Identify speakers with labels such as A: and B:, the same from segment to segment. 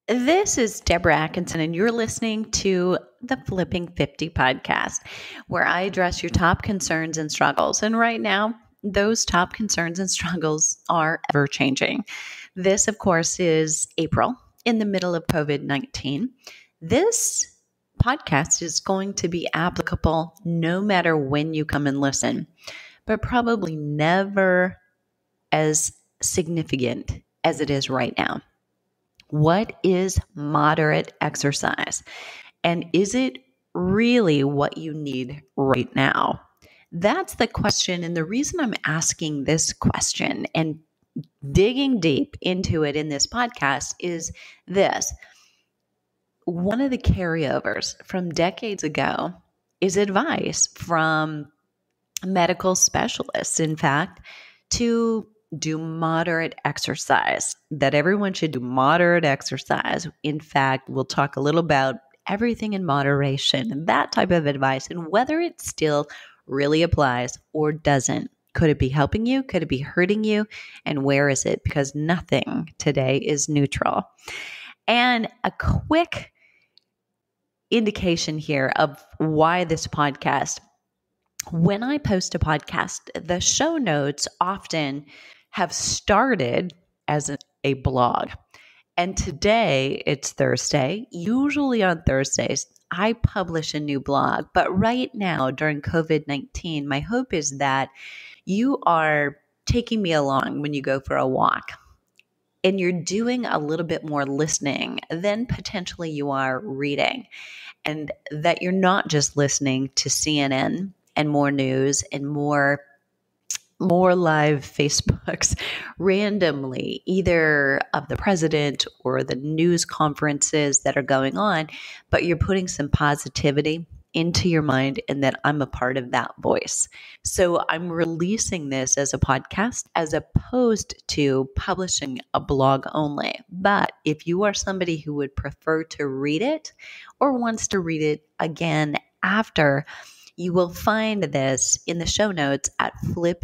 A: This is Deborah Atkinson, and you're listening to the Flipping 50 podcast, where I address your top concerns and struggles. And right now, those top concerns and struggles are ever changing. This, of course, is April in the middle of COVID-19. This podcast is going to be applicable no matter when you come and listen, but probably never as significant as it is right now. What is moderate exercise? And is it really what you need right now? That's the question. And the reason I'm asking this question and digging deep into it in this podcast is this. One of the carryovers from decades ago is advice from medical specialists, in fact, to do moderate exercise, that everyone should do moderate exercise. In fact, we'll talk a little about everything in moderation and that type of advice and whether it still really applies or doesn't. Could it be helping you? Could it be hurting you? And where is it? Because nothing today is neutral. And a quick indication here of why this podcast. When I post a podcast, the show notes often have started as a blog. And today, it's Thursday. Usually on Thursdays, I publish a new blog. But right now, during COVID-19, my hope is that you are taking me along when you go for a walk. And you're doing a little bit more listening than potentially you are reading. And that you're not just listening to CNN and more news and more live Facebooks randomly, either of the president or the news conferences that are going on, but you're putting some positivity into your mind and that I'm a part of that voice. So I'm releasing this as a podcast as opposed to publishing a blog only. But if you are somebody who would prefer to read it or wants to read it again after, you will find this in the show notes at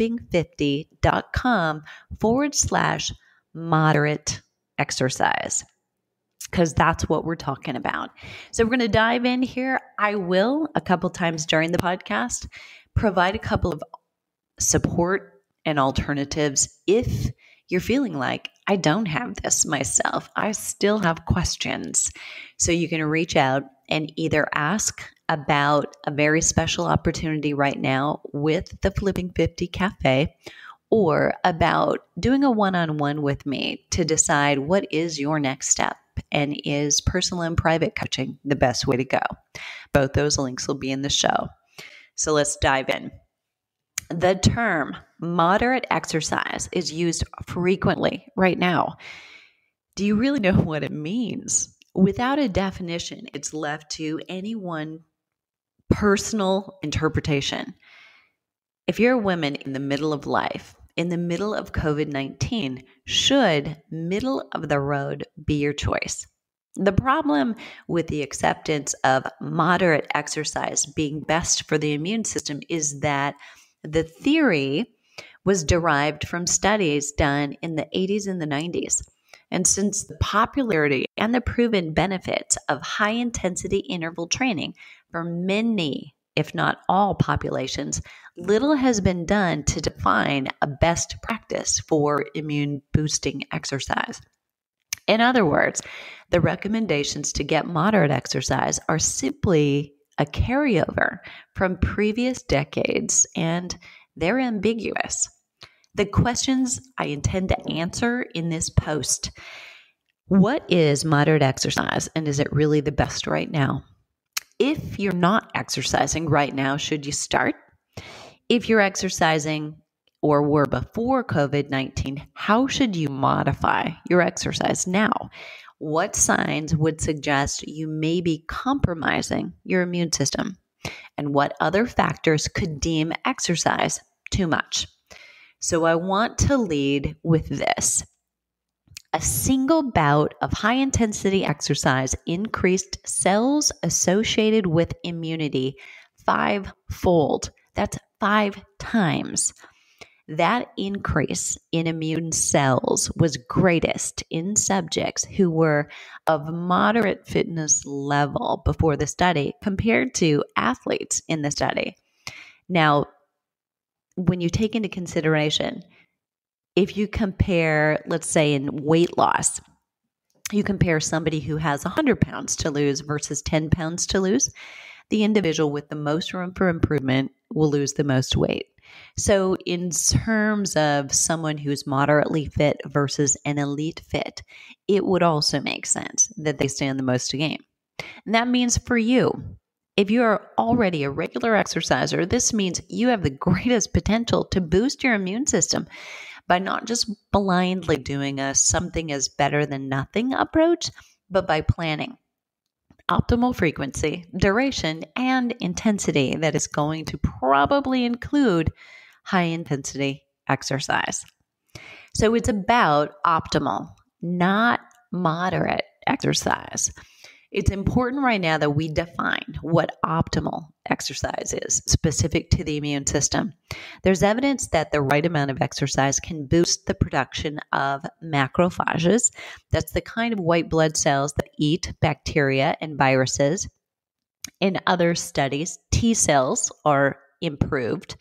A: flipping50.com/moderate exercise, because that's what we're talking about. So we're going to dive in here. I will, a couple times during the podcast, provide a couple of support and alternatives if you're feeling like I don't have this myself. I still have questions. So you can reach out and either ask about a very special opportunity right now with the Flipping 50 Cafe, or about doing a one-on-one with me to decide what is your next step, and is personal and private coaching the best way to go. Both those links will be in the show. So let's dive in. The term moderate exercise is used frequently right now. Do you really know what it means? Without a definition, it's left to anyone personal interpretation. If you're a woman in the middle of life, in the middle of COVID-19, should middle of the road be your choice? The problem with the acceptance of moderate exercise being best for the immune system is that the theory was derived from studies done in the 80s and the 90s. And since the popularity and the proven benefits of high-intensity interval training for many, if not all populations, little has been done to define a best practice for immune-boosting exercise. In other words, the recommendations to get moderate exercise are simply a carryover from previous decades, and they're ambiguous. The questions I intend to answer in this post: what is moderate exercise, and is it really the best right now? If you're not exercising right now, should you start? If you're exercising or were before COVID-19, how should you modify your exercise now? What signs would suggest you may be compromising your immune system? And what other factors could deem exercise too much? So I want to lead with this. A single bout of high-intensity exercise increased cells associated with immunity 5-fold. That's 5 times. That increase in immune cells was greatest in subjects who were of moderate fitness level before the study compared to athletes in the study. Now, when you take into consideration, if you compare, let's say in weight loss, you compare somebody who has 100 pounds to lose versus 10 pounds to lose, the individual with the most room for improvement will lose the most weight. So in terms of someone who's moderately fit versus an elite fit, it would also make sense that they stand the most to gain. And that means for you, if you are already a regular exerciser, this means you have the greatest potential to boost your immune system by not just blindly doing a something is better than nothing approach, but by planning optimal frequency, duration, and intensity that is going to probably include high intensity exercise. So it's about optimal, not moderate exercise. It's important right now that we define what optimal exercise is specific to the immune system. There's evidence that the right amount of exercise can boost the production of macrophages. That's the kind of white blood cells that eat bacteria and viruses. In other studies, T cells are improved.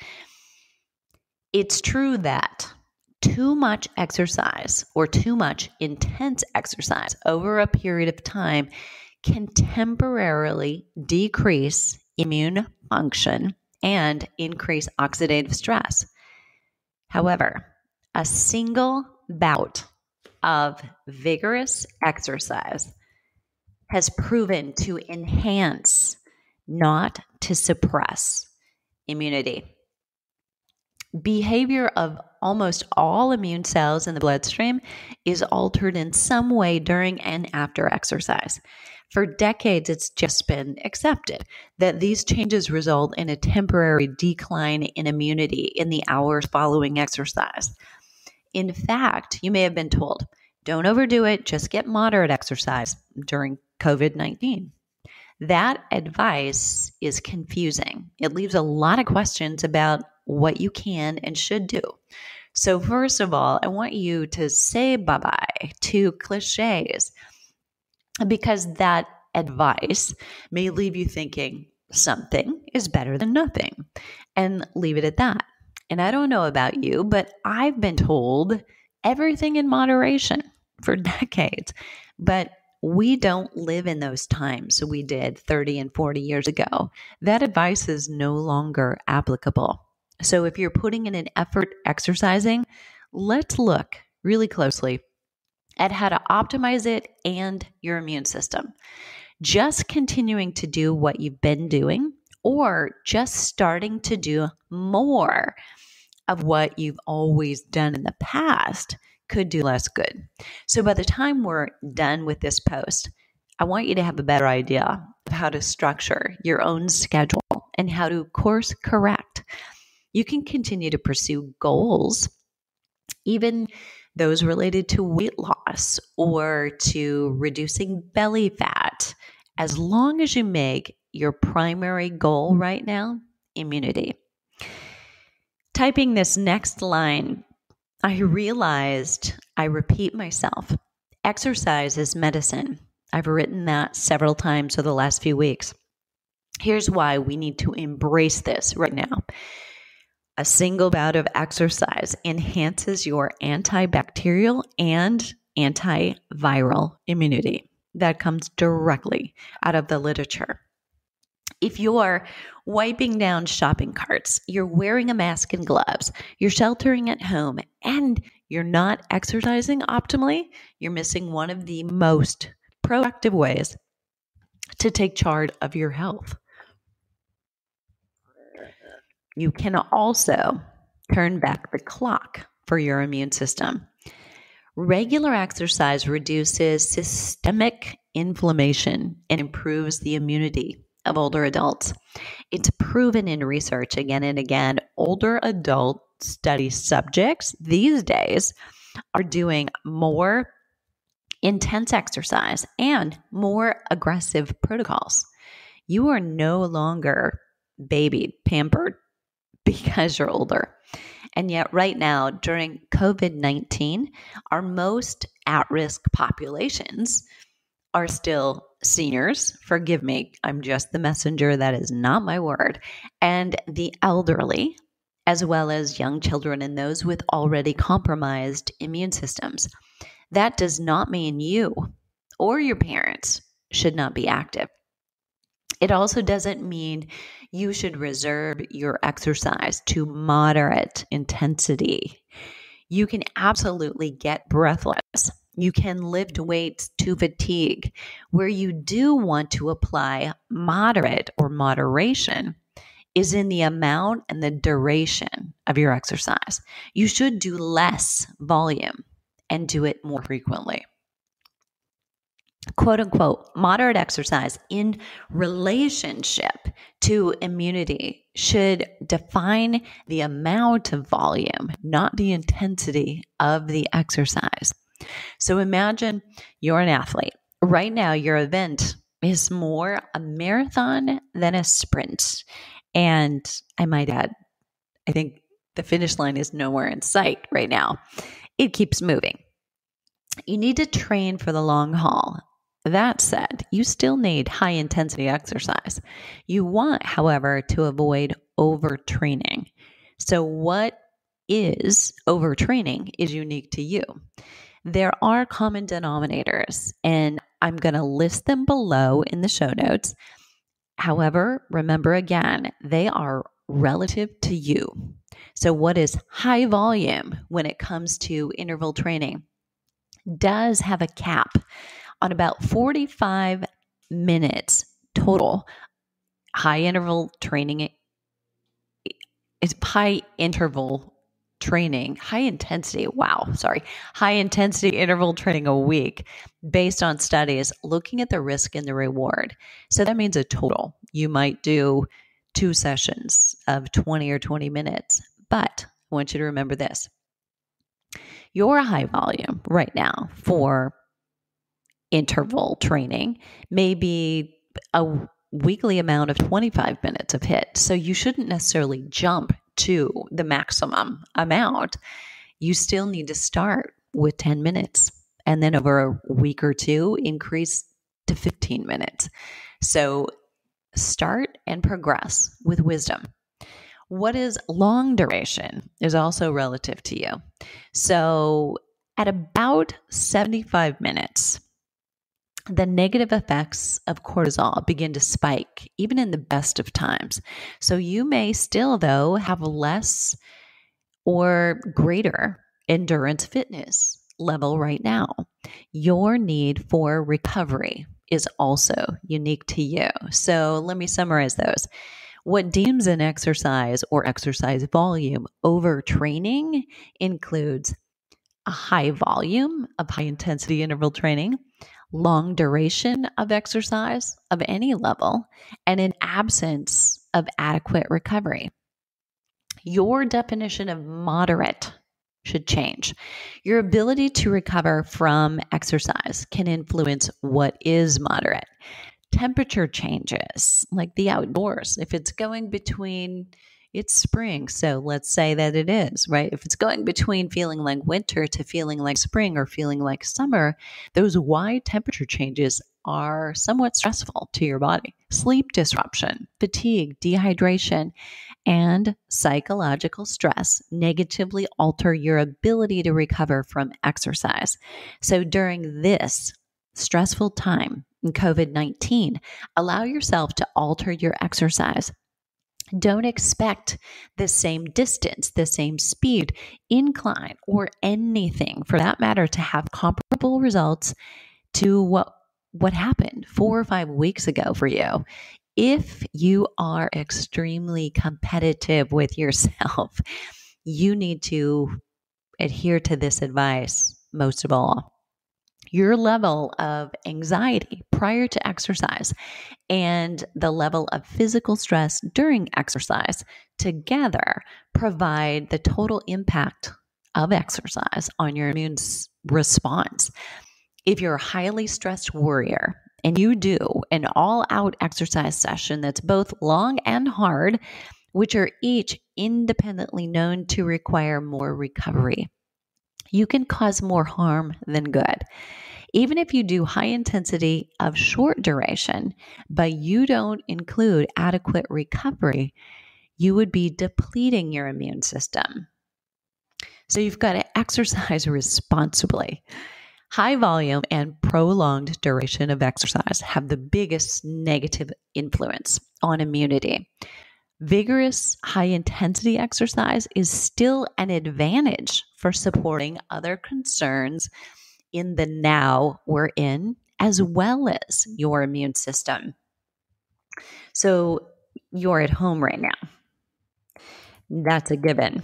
A: It's true that too much exercise or too much intense exercise over a period of time can temporarily decrease immune function and increase oxidative stress. However, a single bout of vigorous exercise has proven to enhance, not to suppress, immunity. Behavior of almost all immune cells in the bloodstream is altered in some way during and after exercise. For decades, it's just been accepted that these changes result in a temporary decline in immunity in the hours following exercise. In fact, you may have been told, don't overdo it, just get moderate exercise during COVID-19. That advice is confusing. It leaves a lot of questions about what you can and should do. So first of all, I want you to say bye-bye to cliches, because that advice may leave you thinking something is better than nothing, and leave it at that. And I don't know about you, but I've been told everything in moderation for decades, but we don't live in those times we did 30 and 40 years ago. That advice is no longer applicable. So if you're putting in an effort exercising, let's look really closely at how to optimize it and your immune system. Just continuing to do what you've been doing, or just starting to do more of what you've always done in the past could do less good. So by the time we're done with this post, I want you to have a better idea of how to structure your own schedule and how to course correct. You can continue to pursue goals, even those related to weight loss or to reducing belly fat, as long as you make your primary goal right now immunity. Typing this next line, I realized I repeat myself. Exercise is medicine. I've written that several times over the last few weeks. Here's why we need to embrace this right now. A single bout of exercise enhances your antibacterial and antiviral immunity. That comes directly out of the literature. If you're wiping down shopping carts, you're wearing a mask and gloves, you're sheltering at home, and you're not exercising optimally, you're missing one of the most proactive ways to take charge of your health. You can also turn back the clock for your immune system. Regular exercise reduces systemic inflammation and improves the immunity of older adults. It's proven in research again and again. Older adult study subjects these days are doing more intense exercise and more aggressive protocols. You are no longer babied, pampered, because you're older. And yet right now, during COVID-19, our most at-risk populations are still seniors. Forgive me, I'm just the messenger. That is not my word. And the elderly, as well as young children and those with already compromised immune systems. That does not mean you or your parents should not be active. It also doesn't mean you should reserve your exercise to moderate intensity. You can absolutely get breathless. You can lift weights to fatigue. Where you do want to apply moderate or moderation is in the amount and the duration of your exercise. You should do less volume and do it more frequently. Quote unquote, moderate exercise in relationship to immunity should define the amount of volume, not the intensity of the exercise. So imagine you're an athlete. Right now, your event is more a marathon than a sprint. And I might add, I think the finish line is nowhere in sight right now. It keeps moving. You need to train for the long haul. That said, you still need high intensity exercise. You want, however, to avoid overtraining. So what is overtraining is unique to you. There are common denominators, and I'm going to list them below in the show notes. However, remember again, they are relative to you. So what is high volume when it comes to interval training? Does have a cap on about 45 minutes total. High interval training is high interval training, high intensity interval training a week based on studies looking at the risk and the reward. So that means a total. You might do 2 sessions of 20 or 20 minutes, but I want you to remember this. Your high volume right now for interval training may be a weekly amount of 25 minutes of HIIT. So you shouldn't necessarily jump to the maximum amount. You still need to start with 10 minutes and then over a week or two, increase to 15 minutes. So start and progress with wisdom. What is long duration is also relative to you. So at about 75 minutes, the negative effects of cortisol begin to spike, even in the best of times. So you may still, though, have less or greater endurance fitness level right now. Your need for recovery is also unique to you. So let me summarize those. What deems an exercise or exercise volume overtraining includes a high volume of high intensity interval training, long duration of exercise of any level, and an absence of adequate recovery. Your definition of moderate should change. Your ability to recover from exercise can influence what is moderate. Temperature changes, like the outdoors, if it's going between it's spring. So let's say that it is, right? If it's going between feeling like winter to feeling like spring or feeling like summer, those wide temperature changes are somewhat stressful to your body. Sleep disruption, fatigue, dehydration, and psychological stress negatively alter your ability to recover from exercise. So during this stressful time in COVID-19, allow yourself to alter your exercise. Don't expect the same distance, the same speed, incline, or anything for that matter to have comparable results to what happened 4 or 5 weeks ago for you. If you are extremely competitive with yourself, you need to adhere to this advice most of all. Your level of anxiety prior to exercise and the level of physical stress during exercise together provide the total impact of exercise on your immune response. If you're a highly stressed warrior and you do an all-out exercise session that's both long and hard, which are each independently known to require more recovery. You can cause more harm than good. Even if you do high intensity of short duration, but you don't include adequate recovery, you would be depleting your immune system. So you've got to exercise responsibly. High volume and prolonged duration of exercise have the biggest negative influence on immunity. Vigorous, high-intensity exercise is still an advantage for supporting other concerns in the now we're in, as well as your immune system. So you're at home right now. That's a given.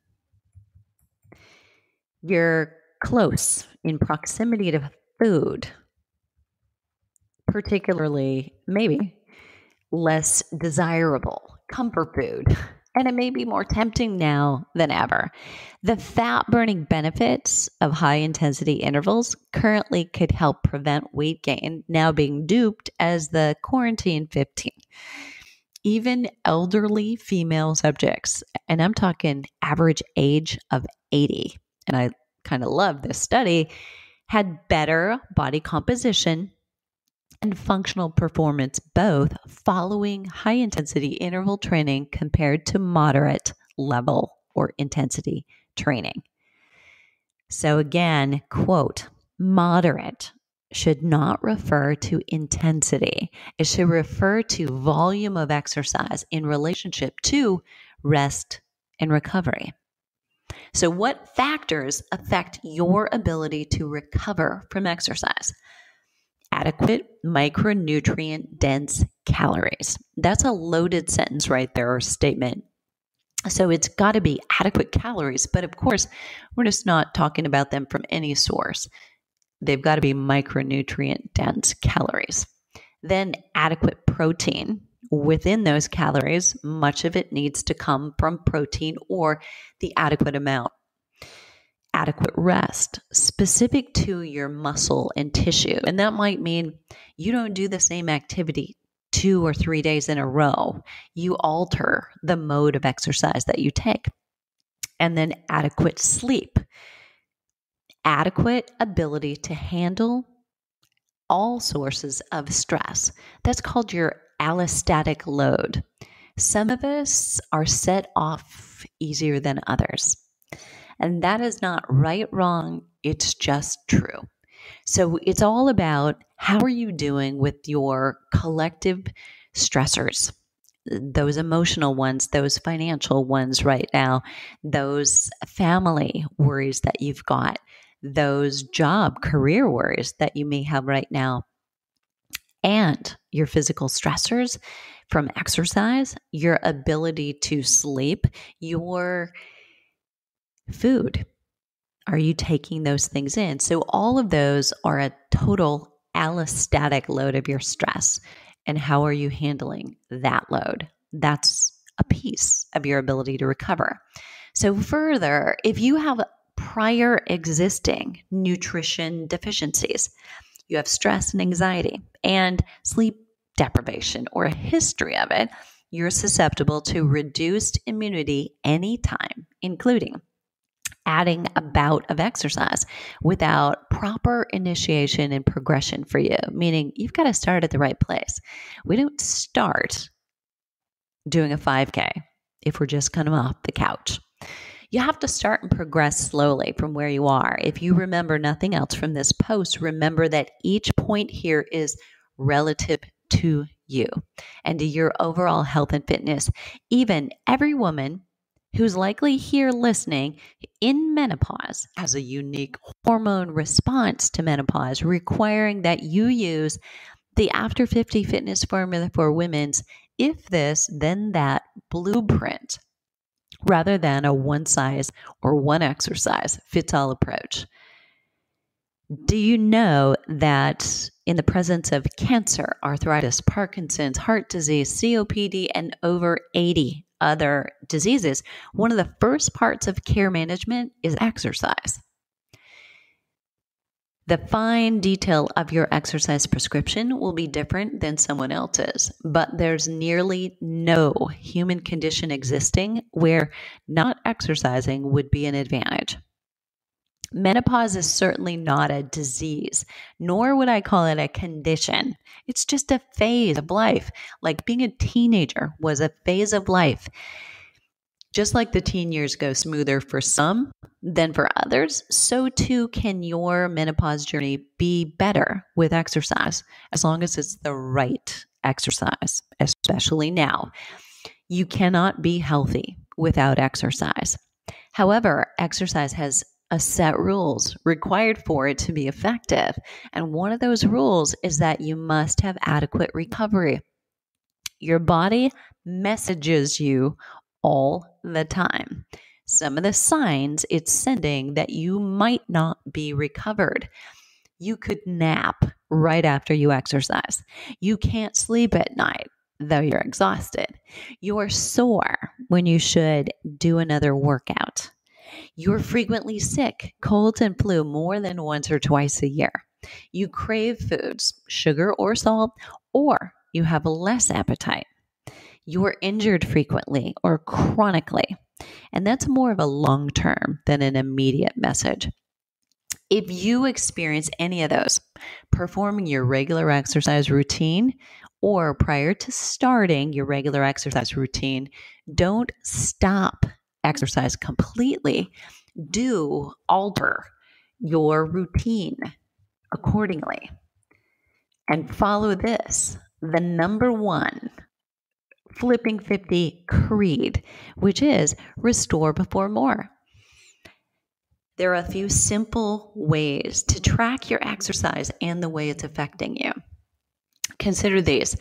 A: You're close in proximity to food, particularly maybe less desirable comfort food, and it may be more tempting now than ever. The fat-burning benefits of high-intensity intervals currently could help prevent weight gain, now being duped as the quarantine 15. Even elderly female subjects, and I'm talking average age of 80, and I kind of love this study, had better body composition and functional performance both following high-intensity interval training compared to moderate level or intensity training. So again, quote, moderate should not refer to intensity. It should refer to volume of exercise in relationship to rest and recovery. So what factors affect your ability to recover from exercise? Adequate micronutrient dense calories. That's a loaded sentence right there, or statement. So it's got to be adequate calories, but of course, we're just not talking about them from any source. They've got to be micronutrient dense calories. Then adequate protein. Within those calories, much of it needs to come from protein or the adequate amount. Adequate rest specific to your muscle and tissue. And that might mean you don't do the same activity 2 or 3 days in a row. You alter the mode of exercise that you take. And then adequate sleep. Adequate ability to handle all sources of stress. That's called your allostatic load. Some of us are set off easier than others. And that is not right, wrong, it's just true. So it's all about how are you doing with your collective stressors, those emotional ones, those financial ones right now, those family worries that you've got, those job, career worries that you may have right now, and your physical stressors from exercise, your ability to sleep, your food. Are you taking those things in? So all of those are a total allostatic load of your stress. And how are you handling that load? That's a piece of your ability to recover. So further, if you have prior existing nutrition deficiencies, you have stress and anxiety and sleep deprivation or a history of it, you're susceptible to reduced immunity anytime, including adding a bout of exercise without proper initiation and progression for you, meaning you've got to start at the right place. We don't start doing a 5K if we're just kind of off the couch. You have to start and progress slowly from where you are. If you remember nothing else from this post, remember that each point here is relative to you and to your overall health and fitness. Even every woman who's likely here listening in menopause has a unique hormone response to menopause, requiring that you use the After 50 Fitness Formula for Women's if this, then that blueprint, rather than a one size or one exercise fits all approach. Do you know that in the presence of cancer, arthritis, Parkinson's, heart disease, COPD, and over 80 other diseases, one of the first parts of care management is exercise? The fine detail of your exercise prescription will be different than someone else's, but there's nearly no human condition existing where not exercising would be an advantage. Menopause is certainly not a disease, nor would I call it a condition. It's just a phase of life, like being a teenager was a phase of life. Just like the teen years go smoother for some than for others, so too can your menopause journey be better with exercise, as long as it's the right exercise, especially now. You cannot be healthy without exercise. However, exercise has a set rules required for it to be effective. And one of those rules is that you must have adequate recovery. Your body messages you all the time. Some of the signs it's sending that you might not be recovered. You could nap right after you exercise. You can't sleep at night, though you're exhausted. You're sore when you should do another workout. You're frequently sick, colds and flu more than once or twice a year. You crave foods, sugar or salt, or you have less appetite. You are injured frequently or chronically, and that's more of a long-term than an immediate message. If you experience any of those, performing your regular exercise routine or prior to starting your regular exercise routine, don't stop exercise completely. Do alter your routine accordingly. And follow this, the number one Flipping 50 creed, which is restore before more. There are a few simple ways to track your exercise and the way it's affecting you. Consider these.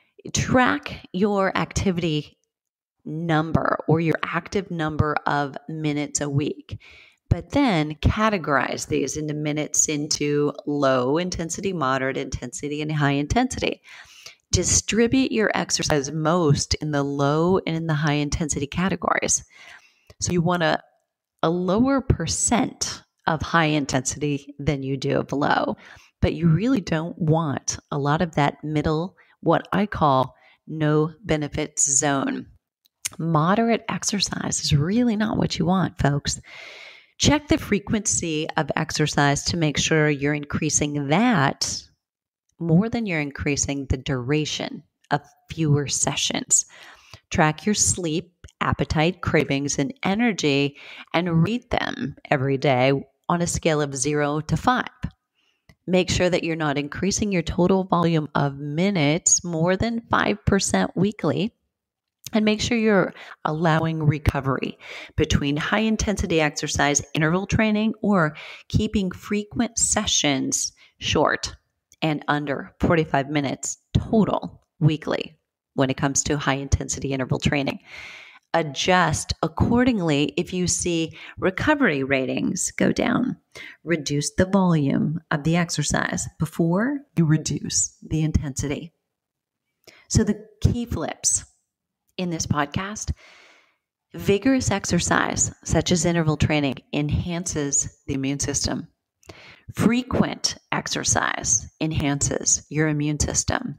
A: Track your activity number or your active number of minutes a week, but then categorize these into minutes into low intensity, moderate intensity, and high intensity. Distribute your exercise most in the low and in the high intensity categories. So you want a lower percent of high intensity than you do of low, but you really don't want a lot of that middle, what I call no benefit zone. Moderate exercise is really not what you want, folks. Check the frequency of exercise to make sure you're increasing that more than you're increasing the duration of fewer sessions. Track your sleep, appetite, cravings, and energy, and rate them every day on a scale of 0 to 5. Make sure that you're not increasing your total volume of minutes more than 5% weekly. And make sure you're allowing recovery between high intensity exercise, interval training, or keeping frequent sessions short and under 45 minutes total weekly when it comes to high intensity interval training. Adjust accordingly if you see recovery ratings go down. Reduce the volume of the exercise before you reduce the intensity. So the key flips in this podcast: vigorous exercise, such as interval training, enhances the immune system. Frequent exercise enhances your immune system.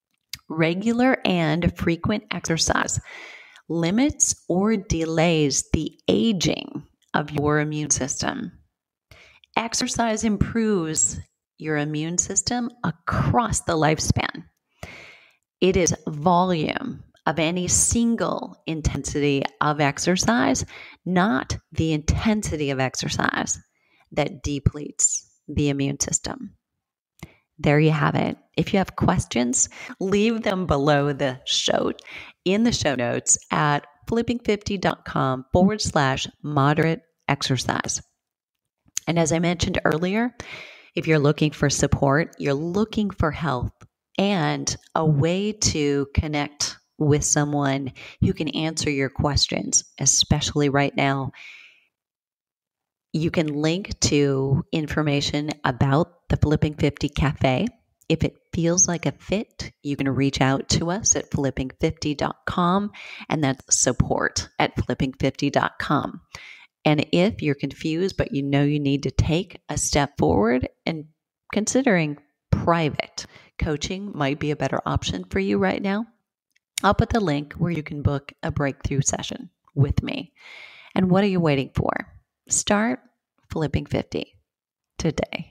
A: Regular and frequent exercise limits or delays the aging of your immune system. Exercise improves your immune system across the lifespan. It is volume of any single intensity of exercise, not the intensity of exercise, that depletes the immune system. There you have it. If you have questions, leave them below the show, in the show notes at flipping50.com/moderate exercise. And as I mentioned earlier, if you're looking for support, you're looking for help and a way to connect with someone who can answer your questions, especially right now, you can link to information about the Flipping 50 Cafe. If it feels like a fit, you can reach out to us at flipping50.com, and that's support at flipping50.com. And if you're confused, but you know you need to take a step forward and considering private coaching might be a better option for you right now, I'll put the link where you can book a breakthrough session with me. And what are you waiting for? Start flipping 50 today.